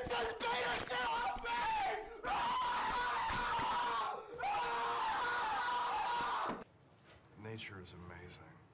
Just beat the shit off me! Nature is amazing.